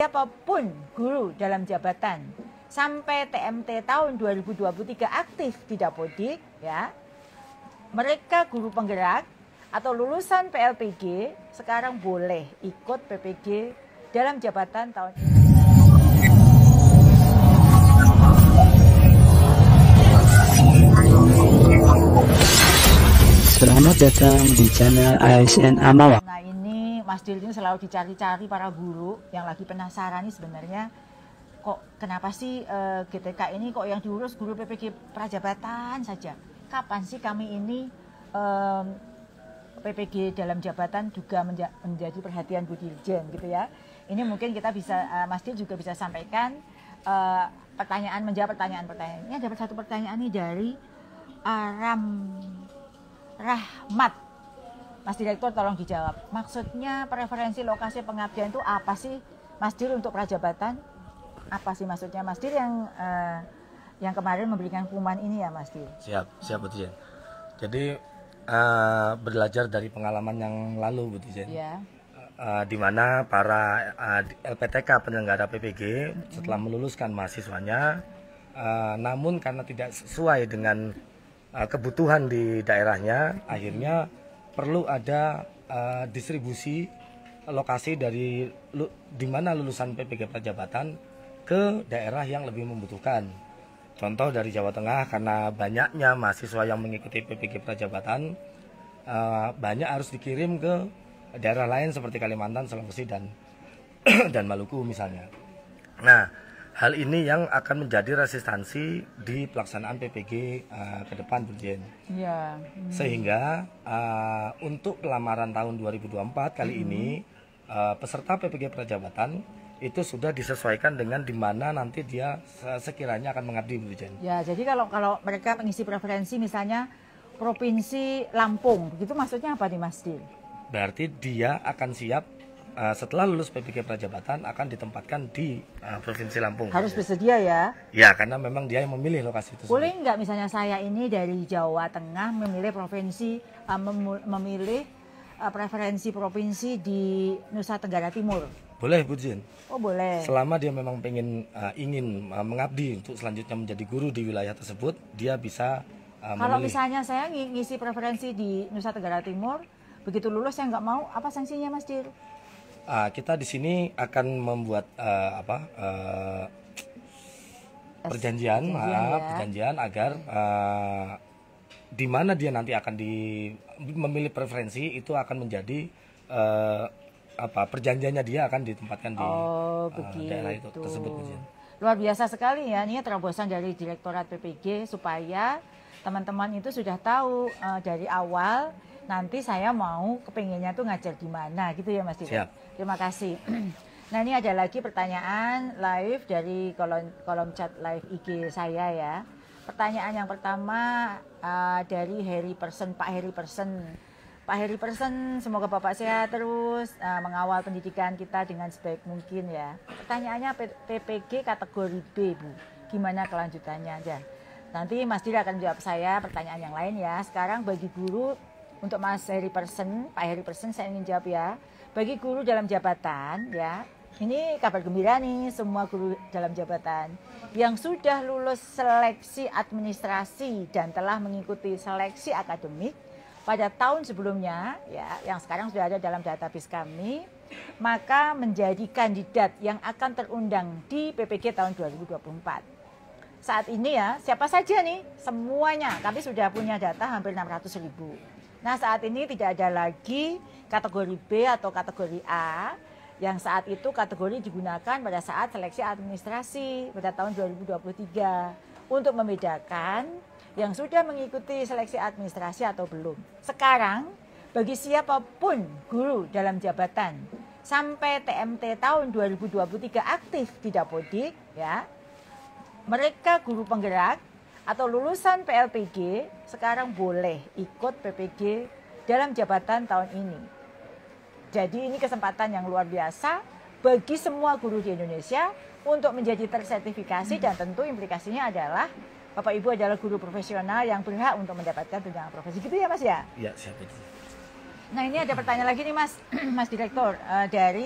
siapapun guru dalam jabatan sampai TMT tahun 2023 aktif di Dapodik, ya, mereka guru penggerak atau lulusan PLPG sekarang boleh ikut PPG dalam jabatan tahun ini. Selamat datang di channel ASN Amawa. Nah, ini Mas Dil ini selalu dicari-cari para guru yang lagi penasaran nih sebenarnya kok kenapa sih GTK ini kok yang diurus guru PPG prajabatan saja. Kapan sih kami ini PPG dalam jabatan juga menjadi perhatian Bu Dirjen gitu ya. Ini mungkin kita bisa Mas Dil juga bisa sampaikan menjawab pertanyaan-pertanyaan. Ini ada satu pertanyaan nih dari Aram Rahmat. Mas Direktur tolong dijawab. Maksudnya preferensi lokasi pengabdian itu apa sih Mas Dir untuk prajabatan? Apa sih maksudnya Mas Dir yang kemarin memberikan pengumuman ini ya Mas Dir? Siap Bu Dirjen. Jadi belajar dari pengalaman yang lalu Bu Dirjen. Ya. Di mana para LPTK penyelenggara PPG setelah meluluskan mahasiswanya, namun karena tidak sesuai dengan kebutuhan di daerahnya, akhirnya perlu ada distribusi lokasi dari di mana lulusan PPG prajabatan ke daerah yang lebih membutuhkan. Contoh dari Jawa Tengah, karena banyaknya mahasiswa yang mengikuti PPG prajabatan, banyak harus dikirim ke daerah lain seperti Kalimantan, Sulawesi dan Maluku misalnya. Nah, hal ini yang akan menjadi resistansi di pelaksanaan PPG ke depan, Bu Dirjen. Ya. Sehingga untuk pelamaran tahun 2024 kali ini peserta PPG prajabatan itu sudah disesuaikan dengan di mana nanti dia sekiranya akan mengabdi, Bu Dirjen. Ya, jadi kalau mereka mengisi preferensi misalnya Provinsi Lampung, begitu maksudnya apa nih Mas Dir? Berarti dia akan siap setelah lulus PPG prajabatan akan ditempatkan di Provinsi Lampung. Harus bersedia ya? Ya, karena memang dia yang memilih lokasi itu. Boleh nggak misalnya saya ini dari Jawa Tengah memilih provinsi, memilih preferensi provinsi di Nusa Tenggara Timur? Boleh Bu Dirjen. Oh boleh. Selama dia memang ingin mengabdi untuk selanjutnya menjadi guru di wilayah tersebut, dia bisa Kalau memilih. misalnya saya ngisi preferensi di Nusa Tenggara Timur, begitu lulus saya nggak mau, apa sanksinya Mas Dir? Kita di sini akan membuat perjanjian agar di mana dia nanti akan memilih preferensi itu akan menjadi perjanjiannya dia akan ditempatkan di daerah itu tersebut. Luar biasa sekali ya, ini terobosan dari Direktorat PPG supaya teman-teman itu sudah tahu dari awal nanti saya mau kepinginnya tuh ngajar di mana gitu ya Mas Dir. Siap. Terima kasih. Nah ini ada lagi pertanyaan live dari kolom chat live IG saya ya. Pertanyaan yang pertama dari Pak Heri Person, semoga Bapak sehat terus mengawal pendidikan kita dengan sebaik mungkin ya. Pertanyaannya PPG kategori B Bu, gimana kelanjutannya aja? Nanti Mas Dir akan jawab saya pertanyaan yang lain ya. Sekarang bagi guru, untuk Pak Heri Person saya ingin jawab ya. Bagi guru dalam jabatan ya, ini kabar gembira nih semua guru dalam jabatan yang sudah lulus seleksi administrasi dan telah mengikuti seleksi akademik pada tahun sebelumnya ya, yang sekarang sudah ada dalam database kami, maka menjadi kandidat yang akan terundang di PPG tahun 2024. Saat ini ya, siapa saja nih, semuanya, kami sudah punya data hampir 600.000. Nah saat ini tidak ada lagi kategori B atau kategori A, yang saat itu kategori digunakan pada saat seleksi administrasi pada tahun 2023 untuk membedakan yang sudah mengikuti seleksi administrasi atau belum. Sekarang bagi siapapun guru dalam jabatan sampai TMT tahun 2023 aktif di Dapodik ya, mereka guru penggerak atau lulusan PLPG sekarang boleh ikut PPG dalam jabatan tahun ini. Jadi ini kesempatan yang luar biasa bagi semua guru di Indonesia untuk menjadi tersertifikasi dan tentu implikasinya adalah Bapak Ibu adalah guru profesional yang berhak untuk mendapatkan tunjangan profesi. Gitu ya Mas ya? Iya, siap. Nah ini ada pertanyaan lagi nih Mas, Mas Direktur, dari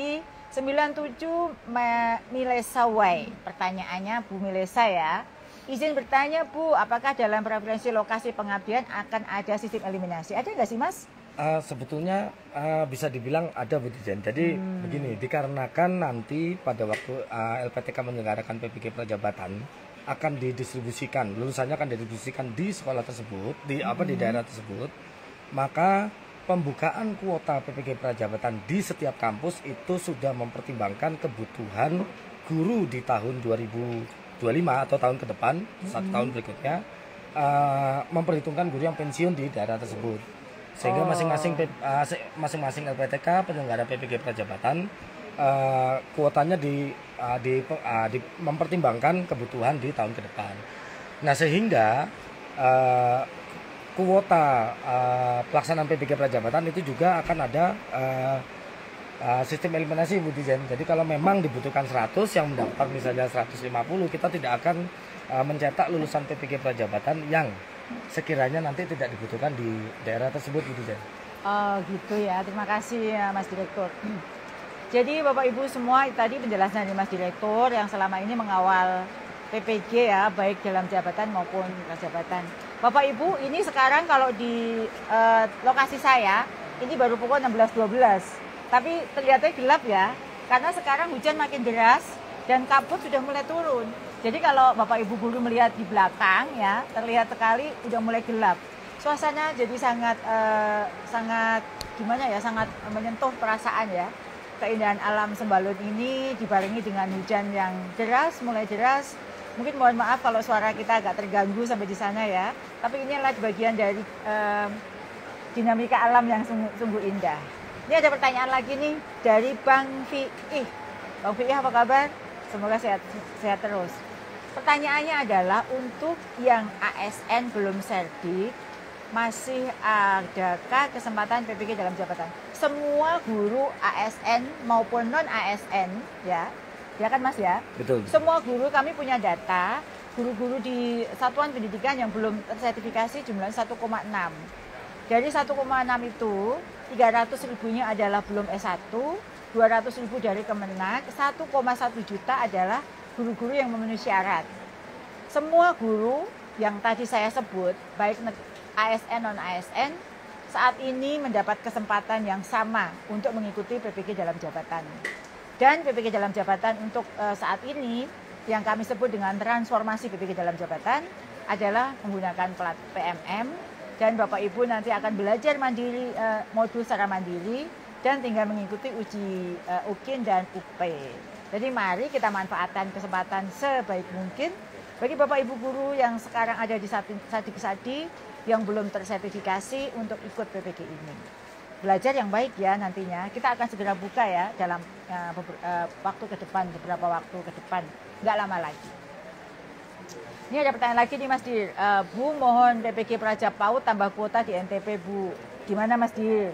97 Milesa Wai. Pertanyaannya Bu Milesa ya. Izin bertanya Bu, apakah dalam preferensi lokasi pengabdian akan ada sistem eliminasi? Ada nggak sih Mas? Sebetulnya bisa dibilang ada Bu Dijen. Jadi begini, dikarenakan nanti pada waktu LPTK menyelenggarakan PPG Prajabatan akan didistribusikan, lulusannya akan didistribusikan di sekolah tersebut, di daerah tersebut, maka pembukaan kuota PPG Prajabatan di setiap kampus itu sudah mempertimbangkan kebutuhan guru di tahun 2025 atau tahun ke depan, satu tahun berikutnya, memperhitungkan guru yang pensiun di daerah tersebut. Sehingga masing-masing LPTK penyelenggara PPG Prajabatan kuotanya mempertimbangkan kebutuhan di tahun ke depan. Nah, sehingga kuota pelaksanaan PPG Prajabatan itu juga akan ada sistem eliminasi Bu Dijen. Jadi kalau memang dibutuhkan 100 yang mendapat misalnya 150, kita tidak akan mencetak lulusan PPG Prajabatan yang sekiranya nanti tidak dibutuhkan di daerah tersebut Bu Dijen. Oh gitu ya, terima kasih ya Mas Direktur. Jadi Bapak Ibu semua, tadi penjelasan dari Mas Direktur yang selama ini mengawal PPG ya, baik dalam jabatan maupun jabatan. Bapak Ibu, ini sekarang kalau di lokasi saya, ini baru pukul 16.12. Tapi terlihatnya gelap ya, karena sekarang hujan makin deras dan kabut sudah mulai turun. Jadi kalau Bapak Ibu guru melihat di belakang ya, terlihat sekali udah mulai gelap. Suasana jadi sangat gimana ya, sangat menyentuh perasaan ya. Keindahan alam Sembalun ini dibarengi dengan hujan yang deras, mulai deras. Mungkin mohon maaf kalau suara kita agak terganggu sampai di sana ya. Tapi ini adalah bagian dari dinamika alam yang sungguh indah. Ini ada pertanyaan lagi nih dari Bang Fiih. Bang Fiih apa kabar? Semoga sehat terus. Pertanyaannya adalah untuk yang ASN belum serdik, masih adakah kesempatan PPG dalam jabatan? Semua guru ASN maupun non ASN ya kan Mas ya? Betul. Semua guru kami punya data, guru-guru di satuan pendidikan yang belum tersertifikasi jumlah 1,6. Dari 1,6 itu 300 ribunya adalah belum S1, 200 ribu dari Kemenak, 1,1 juta adalah guru-guru yang memenuhi syarat. Semua guru yang tadi saya sebut, baik ASN non ASN, saat ini mendapat kesempatan yang sama untuk mengikuti PPG dalam jabatan. Dan PPG dalam jabatan untuk saat ini yang kami sebut dengan transformasi PPG dalam jabatan adalah menggunakan plat PMM, dan Bapak Ibu nanti akan belajar mandiri, modul secara mandiri, dan tinggal mengikuti uji UKIN dan UP. Jadi mari kita manfaatkan kesempatan sebaik mungkin bagi Bapak Ibu guru yang sekarang ada di Sadi yang belum tersertifikasi untuk ikut PPG ini. Belajar yang baik ya nantinya. Kita akan segera buka ya dalam waktu ke depan, beberapa waktu ke depan, nggak lama lagi. Ini ada pertanyaan lagi nih Mas Dir. Bu, mohon PPG Praja PAUD tambah kuota di NTP Bu. Gimana Mas Dir?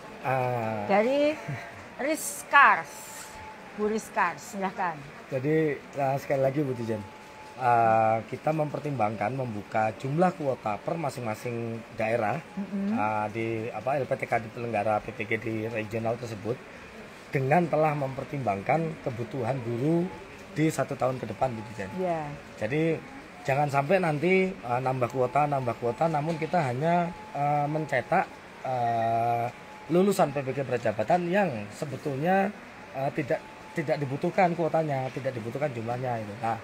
Dari Rizkars, Bu Rizkars, silahkan. Jadi sekali lagi Bu Dijen, kita mempertimbangkan membuka jumlah kuota per masing-masing daerah di LPTK di penyelenggara PPG di regional tersebut dengan telah mempertimbangkan kebutuhan guru di 1 tahun ke depan Bu Dijen. Yeah. Jadi jangan sampai nanti nambah kuota, namun kita hanya mencetak lulusan PPG Prajabatan yang sebetulnya tidak dibutuhkan kuotanya, tidak dibutuhkan jumlahnya itu. Nah,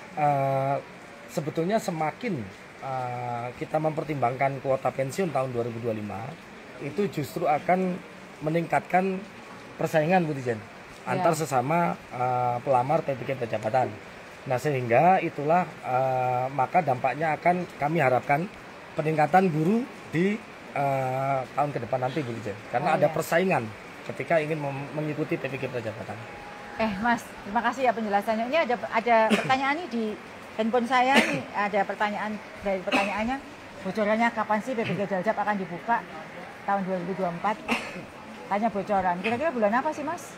sebetulnya semakin kita mempertimbangkan kuota pensiun tahun 2025 itu justru akan meningkatkan persaingan Bu Dijen antar sesama pelamar PPG Prajabatan. Nah, sehingga itulah maka dampaknya akan kami harapkan peningkatan guru di tahun ke depan nanti Bu Dijen, karena ada persaingan ketika ingin mengikuti PPG Prajabatan. Mas, terima kasih ya penjelasannya. Ini ada pertanyaan nih di handphone saya nih, ada pertanyaan dari pertanyaannya, bocorannya kapan sih PPG Daljab akan dibuka tahun 2024? Tanya bocoran. Kira-kira bulan apa sih Mas?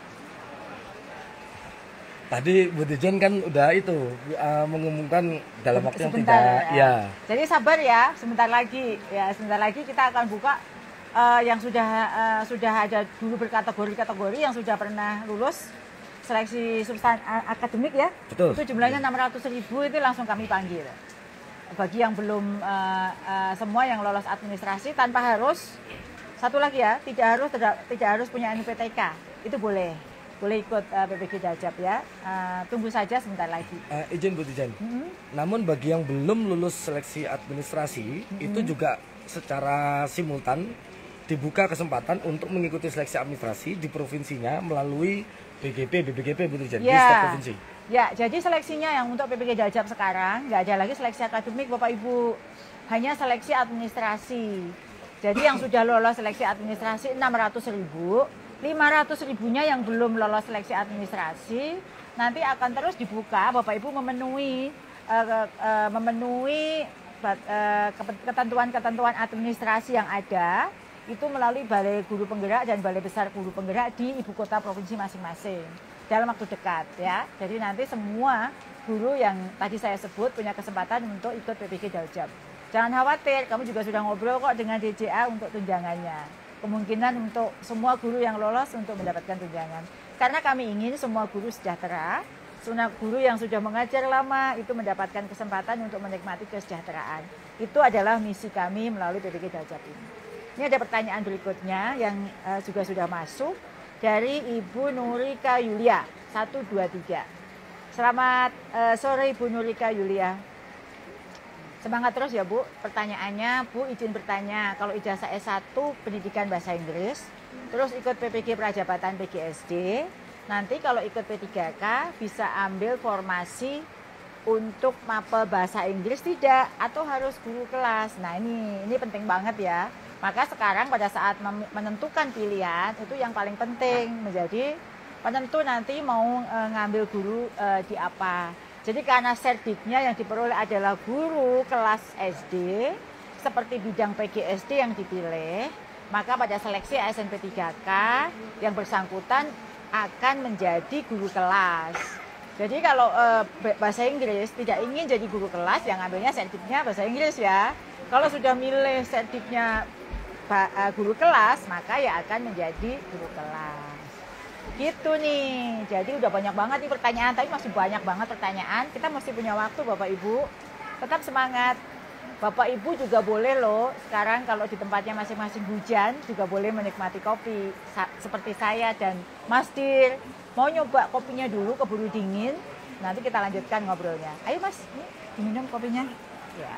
Tadi Bu Dijen kan udah itu mengumumkan dalam waktu yang sebentar, tidak ya. Jadi sabar ya, sebentar lagi kita akan buka yang sudah ada dulu berkategori yang sudah pernah lulus seleksi akademik ya. Betul. Itu jumlahnya 600.000 itu langsung kami panggil. Bagi yang belum semua yang lolos administrasi tanpa harus satu lagi ya, tidak harus punya NUPTK. Itu boleh ikut PPG Daljab ya. Tunggu saja sebentar lagi. Izin Bu Tijan. Namun bagi yang belum lulus seleksi administrasi itu juga secara simultan dibuka kesempatan untuk mengikuti seleksi administrasi di provinsinya melalui BGP Bu Tijan di setiap provinsi. Ya, jadi seleksinya yang untuk PPG Daljab sekarang nggak ada lagi seleksi akademik Bapak Ibu, hanya seleksi administrasi. Jadi yang sudah lolos seleksi administrasi 600.000, 500.000-nya yang belum lolos seleksi administrasi nanti akan terus dibuka. Bapak Ibu memenuhi ketentuan-ketentuan administrasi yang ada itu melalui Balai Guru Penggerak dan Balai Besar Guru Penggerak di ibu kota provinsi masing-masing dalam waktu dekat ya. Jadi nanti semua guru yang tadi saya sebut punya kesempatan untuk ikut PPG Daljab. Jangan khawatir, kamu juga sudah ngobrol kok dengan DJA untuk tunjangannya. Kemungkinan untuk semua guru yang lolos untuk mendapatkan tunjangan. Karena kami ingin semua guru sejahtera, semua guru yang sudah mengajar lama itu mendapatkan kesempatan untuk menikmati kesejahteraan. Itu adalah misi kami melalui PPG Daljab ini. Ini ada pertanyaan berikutnya yang juga sudah masuk dari Ibu Nurika Yulia 123. Selamat sore Ibu Nurika Yulia. Semangat terus ya Bu. Pertanyaannya, Bu izin bertanya, kalau ijazah S1 pendidikan bahasa Inggris, terus ikut PPG Prajabatan PGSD, nanti kalau ikut P3K bisa ambil formasi untuk mapel bahasa Inggris tidak? Atau harus guru kelas? Nah ini penting banget ya. Maka sekarang pada saat menentukan pilihan itu yang paling penting menjadi penentu nanti mau ngambil guru di apa. Jadi karena serdiknya yang diperoleh adalah guru kelas SD seperti bidang PGSD yang dipilih, maka pada seleksi ASN P3K yang bersangkutan akan menjadi guru kelas. Jadi kalau bahasa Inggris tidak ingin jadi guru kelas, yang ngambilnya serdiknya bahasa Inggris ya. Kalau sudah milih serdiknya guru kelas, maka ya akan menjadi guru kelas. Gitu nih. Jadi udah banyak banget nih pertanyaan, tapi masih banyak banget pertanyaan. Kita masih punya waktu Bapak Ibu. Tetap semangat. Bapak Ibu juga boleh loh, sekarang kalau di tempatnya masing-masing hujan, juga boleh menikmati kopi. Seperti saya dan Mas Dir. Mau nyoba kopinya dulu, keburu dingin. Nanti kita lanjutkan ngobrolnya. Ayo Mas, ini diminum kopinya. Ya.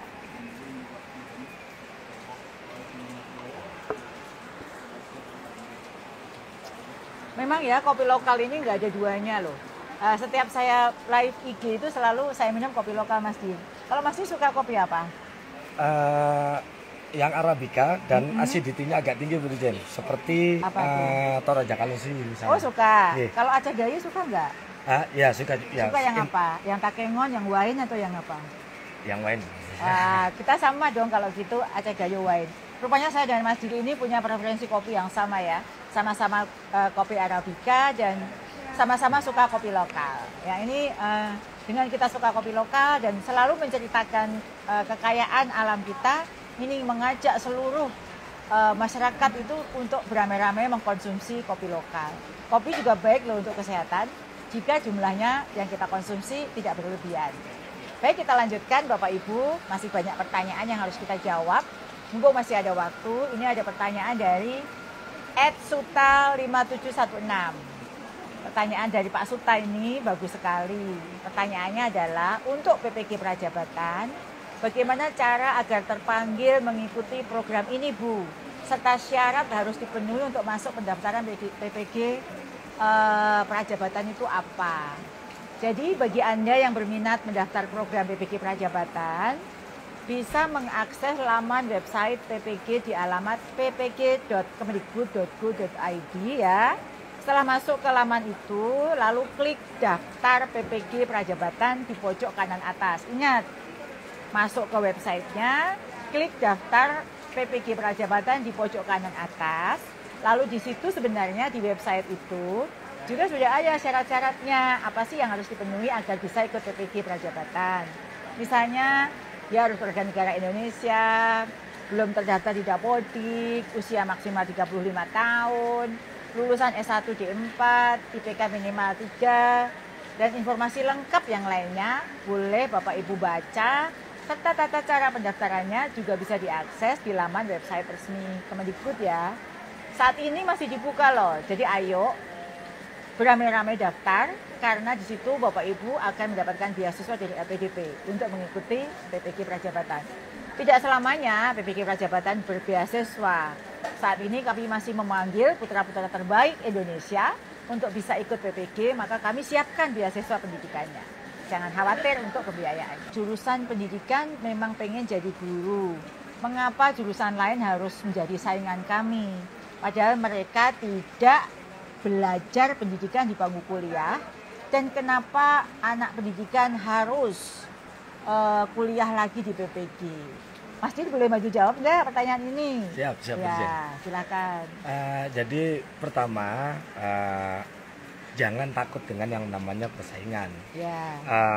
Memang ya kopi lokal ini nggak ada duanya loh. Setiap saya live IG itu selalu saya minum kopi lokal Mas Dir. Kalau Mas Dir suka kopi apa? Yang Arabica dan acidity-nya agak tinggi Bu Dirjen. Seperti Toraja Kalusi misalnya. Oh suka. Yeah. Kalau Aceh Gayo suka nggak? Ya suka. Ya. Suka yang apa? Yang kakengon, yang wine atau yang apa? Yang wine. Kita sama dong kalau gitu Aceh Gayo wine. Rupanya saya dan Mas Dir ini punya preferensi kopi yang sama ya. Sama-sama kopi Arabica dan sama-sama suka kopi lokal. Ya ini dengan kita suka kopi lokal dan selalu menceritakan kekayaan alam kita, ini mengajak seluruh masyarakat itu untuk beramai-ramai mengkonsumsi kopi lokal. Kopi juga baik loh untuk kesehatan jika jumlahnya yang kita konsumsi tidak berlebihan. Baik, kita lanjutkan Bapak Ibu, masih banyak pertanyaan yang harus kita jawab. Mumpung masih ada waktu, ini ada pertanyaan dari @sutal5716. Pertanyaan dari Pak Suta ini bagus sekali. Pertanyaannya adalah untuk PPG Prajabatan, bagaimana cara agar terpanggil mengikuti program ini Bu? Serta syarat harus dipenuhi untuk masuk pendaftaran PPG Prajabatan itu apa? Jadi bagi Anda yang berminat mendaftar program PPG Prajabatan, bisa mengakses laman website PPG di alamat ppg.kemendikbud.go.id ya. Setelah masuk ke laman itu, lalu klik daftar PPG Prajabatan di pojok kanan atas. Ingat, masuk ke websitenya, klik daftar PPG Prajabatan di pojok kanan atas. Lalu di situ sebenarnya di website itu juga sudah ada syarat-syaratnya. Apa sih yang harus dipenuhi agar bisa ikut PPG Prajabatan? Misalnya, dia harus warga negara Indonesia, belum terdaftar di Dapodik, usia maksimal 35 tahun, lulusan S1 D4, IPK minimal 3, dan informasi lengkap yang lainnya boleh Bapak Ibu baca, serta tata cara pendaftarannya juga bisa diakses di laman website resmi Kemendikbud ya. Saat ini masih dibuka loh, jadi ayo beramai-ramai daftar, karena di situ Bapak Ibu akan mendapatkan beasiswa dari LPDP untuk mengikuti PPG Prajabatan. Tidak selamanya PPG Prajabatan berbeasiswa. Saat ini kami masih memanggil putra-putra terbaik Indonesia untuk bisa ikut PPG, maka kami siapkan beasiswa pendidikannya. Jangan khawatir untuk pembiayaan. Jurusan pendidikan memang pengen jadi guru. Mengapa jurusan lain harus menjadi saingan kami? Padahal mereka tidak belajar pendidikan di bangku kuliah. Dan kenapa anak pendidikan harus kuliah lagi di PPG? Mas Din boleh maju jawab nggak pertanyaan ini? Siap, ya, silakan. Jadi pertama, jangan takut dengan yang namanya persaingan. Ya.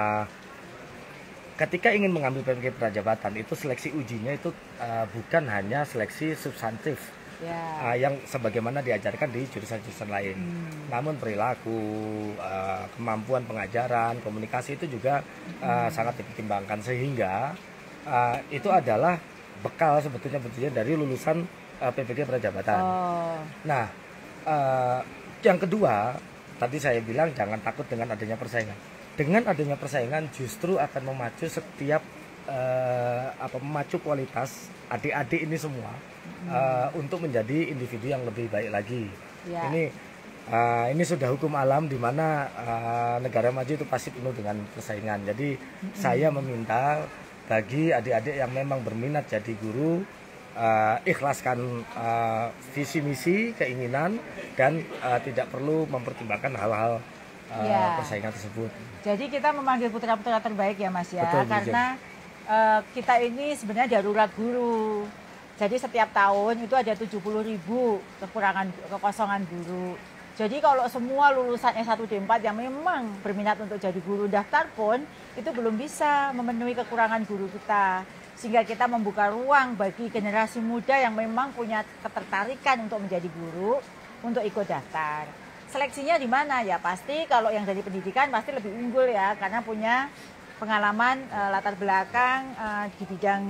Ketika ingin mengambil PPG Prajabatan itu seleksi ujinya itu bukan hanya seleksi substantif. Ya. Yang sebagaimana diajarkan di jurusan-jurusan lain. Namun perilaku, kemampuan pengajaran, komunikasi itu juga sangat dipertimbangkan, sehingga itu adalah bekal sebetulnya dari lulusan PPG Prajabatan. Nah, yang kedua, tadi saya bilang jangan takut dengan adanya persaingan. Dengan adanya persaingan justru akan memacu setiap memacu kualitas adik-adik ini semua untuk menjadi individu yang lebih baik lagi. Ya. Ini sudah hukum alam di mana negara maju itu pasti penuh dengan persaingan. Jadi saya meminta bagi adik-adik yang memang berminat jadi guru, ikhlaskan visi misi, keinginan, dan tidak perlu mempertimbangkan hal-hal persaingan tersebut. Jadi kita memanggil putra-putra terbaik ya Mas ya. Betul, karena kita ini sebenarnya darurat guru. Jadi setiap tahun itu ada 70.000 kekosongan guru. Jadi kalau semua lulusan S1 D4 yang memang berminat untuk jadi guru daftar pun itu belum bisa memenuhi kekurangan guru kita. Sehingga kita membuka ruang bagi generasi muda yang memang punya ketertarikan untuk menjadi guru untuk ikut daftar. Seleksinya di mana? Ya pasti kalau yang dari pendidikan pasti lebih unggul ya, karena punya pengalaman latar belakang di bidang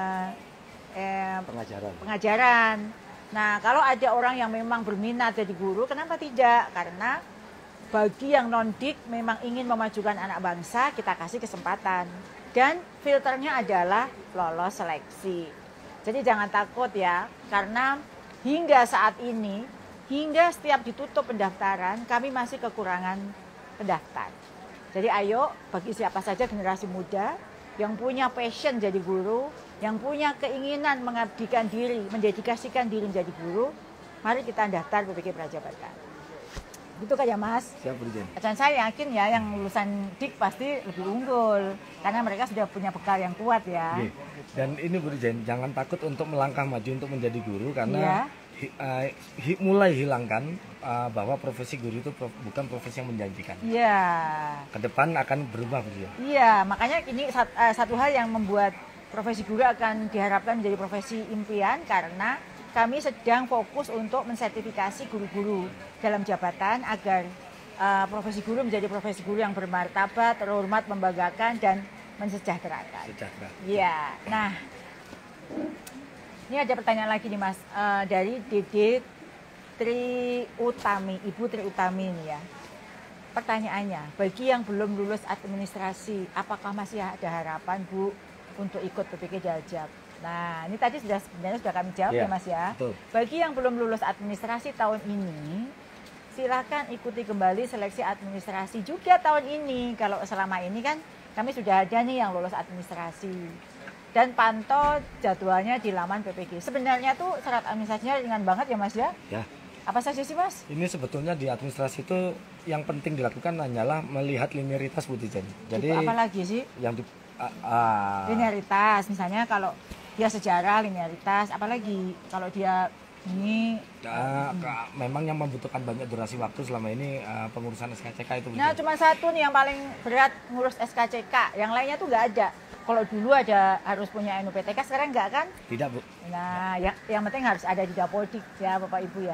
pengajaran. Nah, kalau ada orang yang memang berminat jadi guru, kenapa tidak? Karena bagi yang non-dik memang ingin memajukan anak bangsa, kita kasih kesempatan. Dan filternya adalah lolos seleksi. Jadi jangan takut ya, karena hingga saat ini, hingga setiap ditutup pendaftaran, kami masih kekurangan pendaftar. Jadi ayo, bagi siapa saja generasi muda yang punya passion jadi guru, yang punya keinginan mengabdikan diri, mendedikasikan diri menjadi guru, mari kita daftar PPG Prajabatan. Gitu kan ya Mas? Siap, Bu Jen. Dan saya yakin ya yang lulusan DIK pasti lebih unggul, karena mereka sudah punya bekal yang kuat ya. Oke. Dan ini Bu Jen, jangan takut untuk melangkah maju untuk menjadi guru, karena mulai hilangkan bahwa profesi guru itu bukan profesi yang menjanjikan. Iya. Ke depan akan berubah, Bu Jen. Iya, makanya ini satu hal yang membuat profesi guru akan diharapkan menjadi profesi impian, karena kami sedang fokus untuk mensertifikasi guru-guru dalam jabatan agar profesi guru menjadi profesi guru yang bermartabat, terhormat, membanggakan, dan mensejahterakan. Iya. Nah, ini ada pertanyaan lagi nih Mas, dari Dede Tri Utami, Ibu Tri Utami ini ya. Pertanyaannya, bagi yang belum lulus administrasi, apakah masih ada harapan Bu untuk ikut PPG Daljab? Nah, ini tadi sebenarnya sudah kami jawab ya Mas ya. Betul. Bagi yang belum lulus administrasi tahun ini, silakan ikuti kembali seleksi administrasi juga tahun ini. Kalau selama ini kan kami sudah ada nih yang lulus administrasi. Dan pantau jadwalnya di laman PPG. Sebenarnya tuh syarat administrasinya ringan banget ya Mas ya? Ya. Apa saja sih Mas? Ini sebetulnya di administrasi itu yang penting dilakukan hanyalah melihat linearitas, Bu Jen. Jadi apa lagi sih? Yang linearitas, misalnya kalau dia sejarah, linearitas, apalagi kalau dia ini memang yang membutuhkan banyak durasi waktu selama ini pengurusan SKCK itu. Nah, cuma satu nih yang paling berat ngurus SKCK, yang lainnya tuh nggak ada. Kalau dulu ada harus punya NUPTK, sekarang nggak kan? Tidak, Bu. Nah, yang penting harus ada di Dapodik ya Bapak Ibu ya.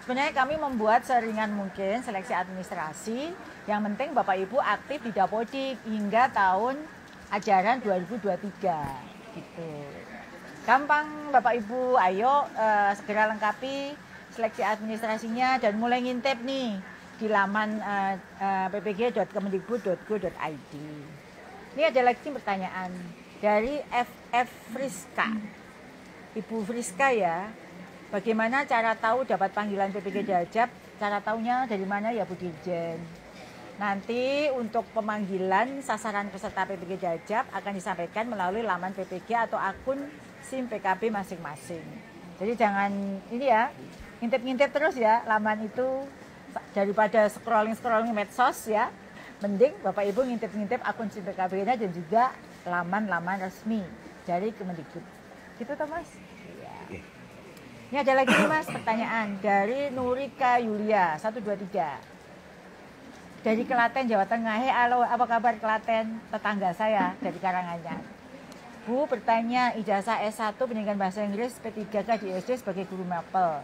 Sebenarnya kami membuat seringan mungkin seleksi administrasi. Yang penting Bapak Ibu aktif di Dapodik hingga tahun ajaran 2023 gitu. Gampang Bapak Ibu, ayo segera lengkapi seleksi administrasinya dan mulai ngintip nih di laman ppg.kemendikbud.go.id. Ini ada lagi pertanyaan dari FF Friska. Ibu Friska ya, bagaimana cara tahu dapat panggilan PPG Jajab? Cara taunya dari mana ya Bu Dirjen? Nanti untuk pemanggilan sasaran peserta PPG Jajab akan disampaikan melalui laman PPG atau akun SIM PKB masing-masing. Jadi jangan ini ya, ngintip-ngintip terus ya laman itu, daripada scrolling medsos ya. Mending Bapak Ibu ngintip-ngintip akun SIM PKB-nya dan juga laman-laman resmi dari Kemendikbud. Gitu toh Mas? Iya. Ini ada lagi nih Mas pertanyaan dari Nurika Yulia 123. Dari Klaten, Jawa Tengah. Halo, apa kabar Klaten? Tetangga saya dari Karanganyar. Bu bertanya, ijazah S1 pendidikan bahasa Inggris P3K di SD sebagai guru mapel.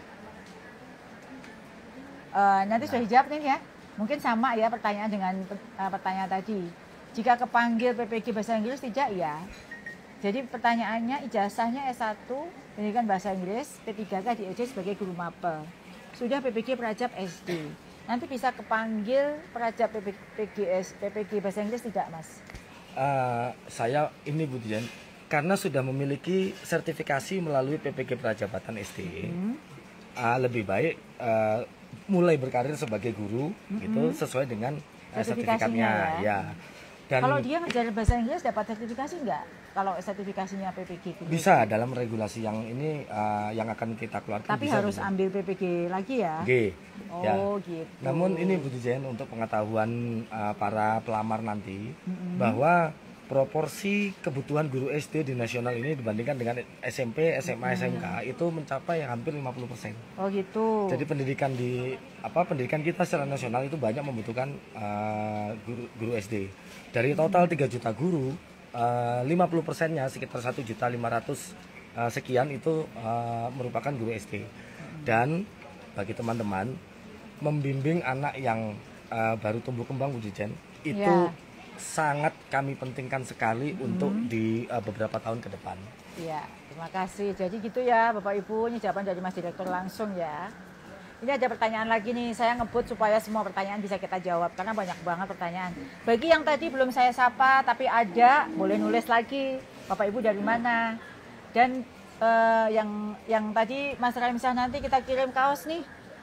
Nanti sudah dijawab nih ya. Mungkin sama ya pertanyaan dengan pertanyaan tadi. Jika kepanggil PPG bahasa Inggris tidak ya. Jadi pertanyaannya ijazahnya S1 pendidikan bahasa Inggris P3K di SD sebagai guru mapel. Sudah PPG Prajab SD. Nanti bisa kepanggil Prajab PPG bahasa Inggris tidak Mas? Saya ini Bu Dian, karena sudah memiliki sertifikasi melalui PPG Prajabatan SD, lebih baik mulai berkarir sebagai guru gitu sesuai dengan sertifikatnya ya. Dan kalau dia ngajar bahasa Inggris dapat sertifikasi enggak? Kalau sertifikasinya PPG gitu? Bisa dalam regulasi yang ini yang akan kita keluarkan. Tapi bisa, harus ambil PPG lagi ya? G. Oh ya. gitu. Namun ini Bu Dijen untuk pengetahuan para pelamar nanti bahwa proporsi kebutuhan guru SD di nasional ini dibandingkan dengan SMP, SMA, SMK itu mencapai hampir 50%. Oh gitu. Jadi pendidikan pendidikan kita secara nasional itu banyak membutuhkan guru SD. Dari total 3 juta guru, 50%-nya sekitar 1.500.000 sekian itu merupakan guru SD. Dan bagi teman-teman membimbing anak yang baru tumbuh kembang Bu Dijen itu sangat kami pentingkan sekali untuk di beberapa tahun ke depan. Iya, terima kasih. Jadi gitu ya Bapak Ibu, ini jawaban dari Mas Direktur langsung ya. Ini ada pertanyaan lagi nih, saya ngebut supaya semua pertanyaan bisa kita jawab karena banyak banget pertanyaan. Bagi yang tadi belum saya sapa tapi ada, boleh nulis lagi Bapak Ibu dari mana. Dan yang tadi Mas Ramsyah nanti kita kirim kaos nih.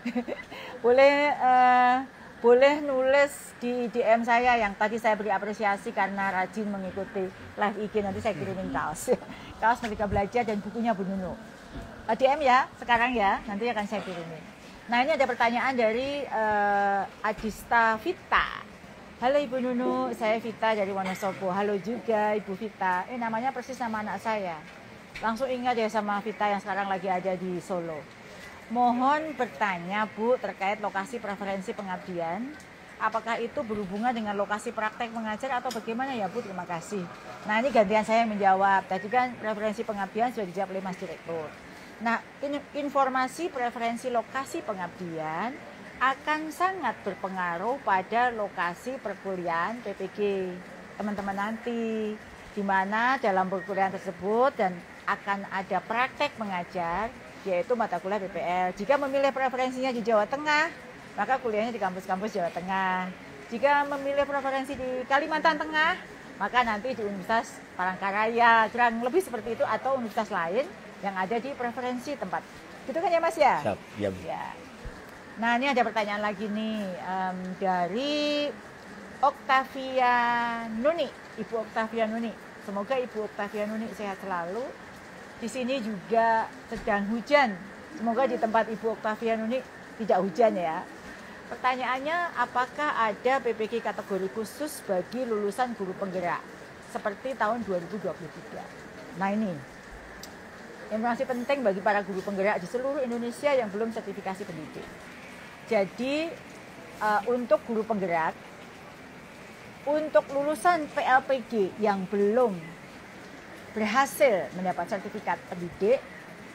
boleh nulis di DM saya yang tadi saya beri apresiasi karena rajin mengikuti live IG, nanti saya kirimin kaos. Kaos Merdeka Belajar dan bukunya Bu Nunu. DM ya sekarang ya, nanti akan saya kirimin. Nah ini ada pertanyaan dari Adista Vita. Halo Ibu Nunu, saya Vita dari Wonosobo. Halo juga Ibu Vita. Namanya persis sama anak saya. Langsung ingat ya sama Vita yang sekarang lagi ada di Solo. Mohon bertanya Bu terkait lokasi preferensi pengabdian. Apakah itu berhubungan dengan lokasi praktek mengajar atau bagaimana ya Bu? Terima kasih. Nah ini gantian saya menjawab. Tadi kan preferensi pengabdian sudah dijawab oleh Mas Direktur. Nah, informasi preferensi lokasi pengabdian akan sangat berpengaruh pada lokasi perkuliahan PPG teman-teman nanti, di mana dalam perkuliahan tersebut dan akan ada praktek mengajar, yaitu mata kuliah PPL. Jika memilih preferensinya di Jawa Tengah, maka kuliahnya di kampus-kampus Jawa Tengah. Jika memilih preferensi di Kalimantan Tengah, maka nanti di Universitas Palangkaraya, kurang lebih seperti itu, atau universitas lain yang ada di preferensi tempat. Gitu kan ya Mas ya? Siap, ya. Nah ini ada pertanyaan lagi nih dari Oktavia Nuni, Ibu Oktavia Nuni. Semoga Ibu Oktavia Nuni sehat selalu. Di sini juga sedang hujan. Semoga di tempat Ibu Oktavia Nuni tidak hujan ya. Pertanyaannya, apakah ada PPG kategori khusus bagi lulusan guru penggerak seperti tahun 2023? Nah ini informasi penting bagi para guru penggerak di seluruh Indonesia yang belum sertifikasi pendidik. Jadi untuk guru penggerak, untuk lulusan PLPG yang belum berhasil mendapat sertifikat pendidik,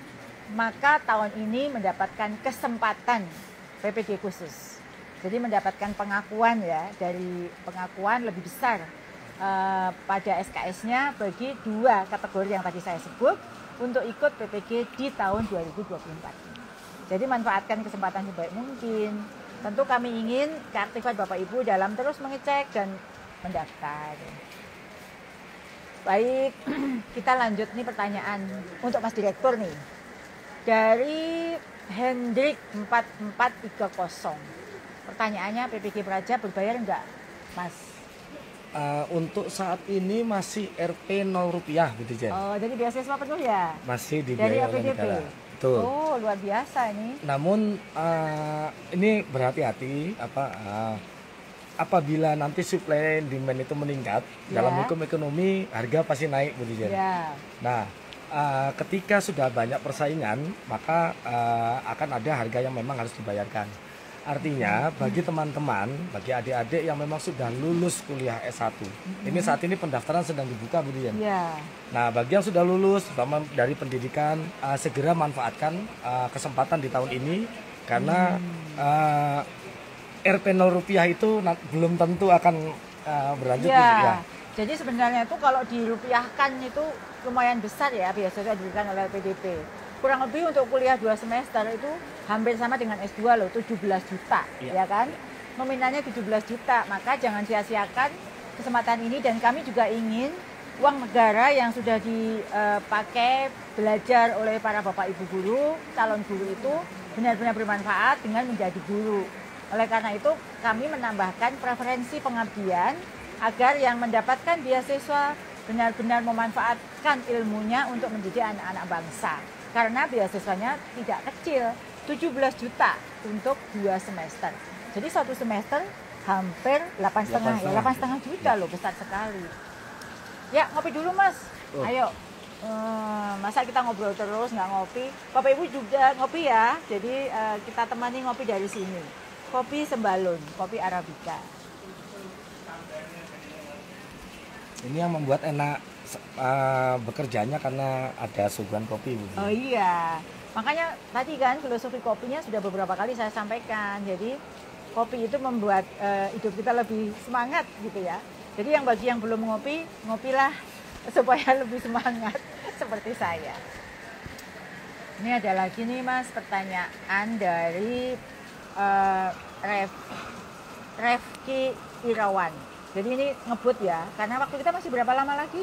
maka tahun ini mendapatkan kesempatan PPG khusus. Jadi mendapatkan pengakuan ya, dari pengakuan lebih besar pada SKS-nya bagi 2 kategori yang tadi saya sebut untuk ikut PPG di tahun 2024. Jadi manfaatkan kesempatan sebaik mungkin. Tentu kami ingin keaktifan Bapak Ibu dalam terus mengecek dan mendaftar. Baik, kita lanjut nih pertanyaan untuk Mas Direktur nih. Dari Hendrik 4430. Pertanyaannya, PPG Praja berbayar enggak, Mas? Untuk saat ini masih Rp 0 gitu, Jen. Oh, jadi beasiswa penuh ya? Masih Dari dibiayai oleh APDP? negara. Betul. Oh, luar biasa ini. Namun ini berhati-hati apabila nanti supply and demand itu meningkat, dalam hukum ekonomi harga pasti naik, Bu Dijen. Ya. Nah, ketika sudah banyak persaingan, maka akan ada harga yang memang harus dibayarkan. Artinya bagi teman-teman, bagi adik-adik yang memang sudah lulus kuliah S1, ini saat ini pendaftaran sedang dibuka, Bu Dijen. Ya. Nah, bagi yang sudah lulus, terutama dari pendidikan, segera manfaatkan kesempatan di tahun ini, karena Rp 0 itu belum tentu akan berlanjut. Ya. Jadi sebenarnya itu kalau dirupiahkan itu lumayan besar ya, biasanya diberikan oleh PDP. Kurang lebih untuk kuliah 2 semester itu hampir sama dengan S2 loh, 17 juta, ya kan? Nominalnya 17 juta, maka jangan sia-siakan kesempatan ini. Dan kami juga ingin uang negara yang sudah dipakai belajar oleh para Bapak Ibu guru, calon guru itu benar-benar bermanfaat dengan menjadi guru. Oleh karena itu kami menambahkan preferensi pengabdian agar yang mendapatkan beasiswa benar-benar memanfaatkan ilmunya untuk mendidik anak-anak bangsa. Karena beasiswanya tidak kecil, 17 juta untuk 2 semester. Jadi 1 semester hampir 8,5 ya, 8,5 juta loh, besar sekali. Ya, ngopi dulu Mas. Ayo. Masa kita ngobrol terus nggak ngopi? Bapak Ibu juga ngopi ya. Jadi kita temani ngopi dari sini. Kopi Sembalun, kopi Arabica. Ini yang membuat enak bekerjanya karena ada suguhan kopi, Bu. Oh iya, makanya tadi kan filosofi kopinya sudah beberapa kali saya sampaikan. Jadi kopi itu membuat hidup kita lebih semangat gitu ya. Jadi bagi yang belum ngopi, ngopilah supaya lebih semangat seperti saya. Ini ada lagi nih Mas pertanyaan dari Refki Irawan. Jadi ini ngebut ya, karena waktu kita masih berapa lama lagi?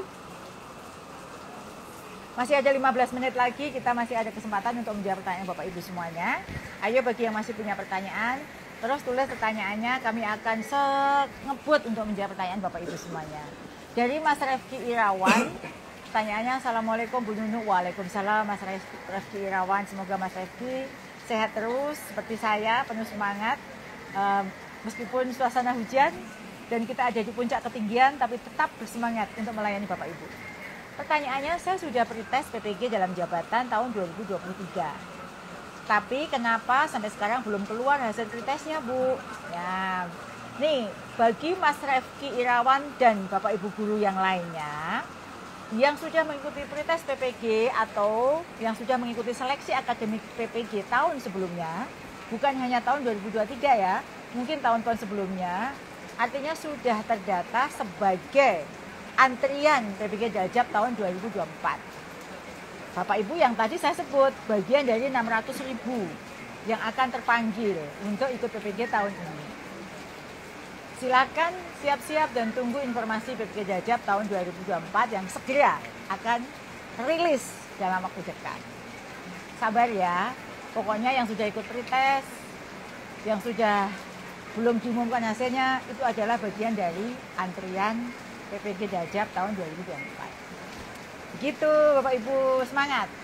Masih ada 15 menit lagi, kita masih ada kesempatan untuk menjawab pertanyaan Bapak Ibu semuanya. Ayo bagi yang masih punya pertanyaan, terus tulis pertanyaannya, kami akan ngebut untuk menjawab pertanyaan Bapak Ibu semuanya. Dari Mas Refki Irawan, pertanyaannya, Assalamualaikum Bu Nunu. Waalaikumsalam Mas Refki Irawan, semoga Mas Refki sehat terus seperti saya, penuh semangat meskipun suasana hujan dan kita ada di puncak ketinggian, tapi tetap bersemangat untuk melayani Bapak Ibu. Pertanyaannya, saya sudah pretest PPG dalam jabatan tahun 2023, tapi kenapa sampai sekarang belum keluar hasil pretestnya Bu? Ya, nih bagi Mas Refki Irawan dan Bapak Ibu guru yang lainnya yang sudah mengikuti pretest PPG atau yang sudah mengikuti seleksi akademik PPG tahun sebelumnya, bukan hanya tahun 2023 ya, mungkin tahun-tahun sebelumnya, artinya sudah terdata sebagai antrian PPG Jajab tahun 2024. Bapak Ibu yang tadi saya sebut, bagian dari 600.000 yang akan terpanggil untuk ikut PPG tahun ini. Silakan siap-siap dan tunggu informasi PPG Jajab tahun 2024 yang segera akan rilis dalam waktu dekat. Sabar ya, pokoknya yang sudah ikut pretest, yang sudah belum diumumkan hasilnya, itu adalah bagian dari antrian PPG Jajab tahun 2024. Begitu Bapak Ibu, semangat!